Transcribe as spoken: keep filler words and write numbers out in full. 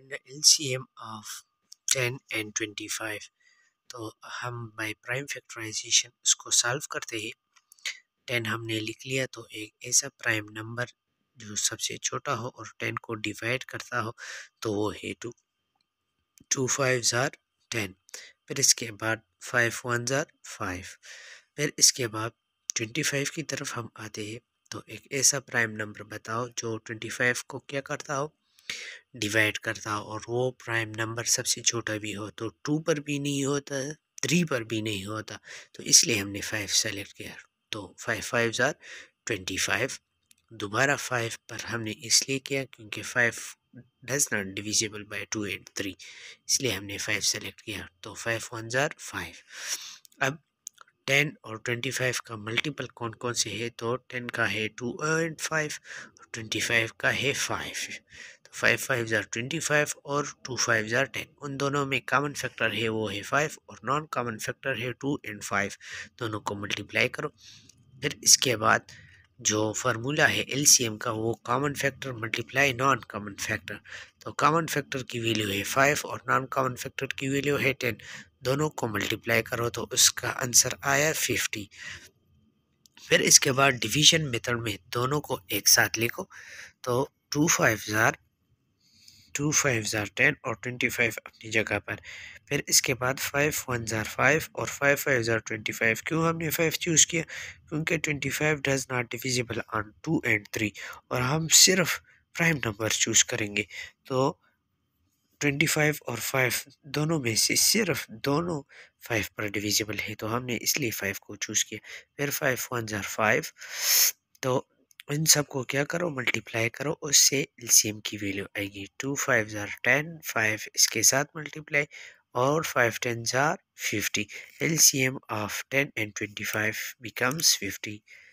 find the L C M of ten and twenty-five। तो हम by prime factorization उसको solve करते हैं। टेन हमने लिख लिया, तो एक ऐसा प्राइम नंबर जो सबसे छोटा हो और टेन को डिवाइड करता हो तो वो है टू। टू फाइव ज़ार टेन। फिर इसके बाद फाइव वन ज़ार फाइव। फिर इसके बाद ट्वेंटी फाइव की तरफ हम आते हैं। तो एक ऐसा प्राइम नंबर बताओ जो ट्वेंटी फाइव को क्या करता हो, डिवाइड करता हो, और वो प्राइम नंबर सबसे छोटा भी हो। तो टू पर भी नहीं होता है, थ्री पर भी नहीं होता, तो इसलिए हमने फाइव सेलेक्ट किया। तो फाइव फाइव ज़ार ट्वेंटी फाइव। दोबारा फाइव पर हमने इसलिए किया क्योंकि five does not divisible by two and three, इसलिए हमने फाइव सेलेक्ट किया। तो फाइव वन ज़ार फाइव। अब टेन और ट्वेंटी फाइव का मल्टीपल कौन कौन से है, तो टेन का है टू एंड फाइव, और ट्वेंटी फाइव का है फाइव। तो फाइव फाइव ज़ार ट्वेंटी फाइव और टू फाइव ज़ार टेन। उन दोनों में कॉमन फैक्टर है वो है फाइव, और नॉन कॉमन फैक्टर है टू एंड फाइव। दोनों को मल्टीप्लाई करो। फिर इसके बाद जो फार्मूला है एलसीएम का, वो common factor multiply non common factor. तो कॉमन फैक्टर की वैल्यू है फाइव और नॉन कॉमन फैक्टर की वैल्यू है टेन। दोनों को मल्टीप्लाई करो तो उसका आंसर आया फिफ्टी। फिर इसके बाद डिवीजन मेथड में दोनों को एक साथ लिखो। तो टू फाइव ज़ार टू फाइव ज़ार टेन और ट्वेंटी फाइव अपनी जगह पर। फिर इसके बाद फाइव वन ज़ार फाइव और फाइव फाइव ज़ार ट्वेंटी फाइव। क्यों हमने फाइव चूज़ किया, क्योंकि twenty five does not divisible on two and three, और हम सिर्फ प्राइम नंबर चूज़ करेंगे। तो ट्वेंटी फाइव और फाइव दोनों में से सिर्फ दोनों फाइव पर डिविजिबल है, तो हमने इसलिए फाइव को चूज़ किया। फिर फाइव वन ज़ार फाइव। तो इन सब को क्या करो, मल्टीप्लाई करो, उससे एलसीएम की वैल्यू आएगी टू फाइव ज़ार टेन, फाइव इसके साथ मल्टीप्लाई, और फाइव टेन ज़ार fifty. LCM of ten and twenty five becomes fifty.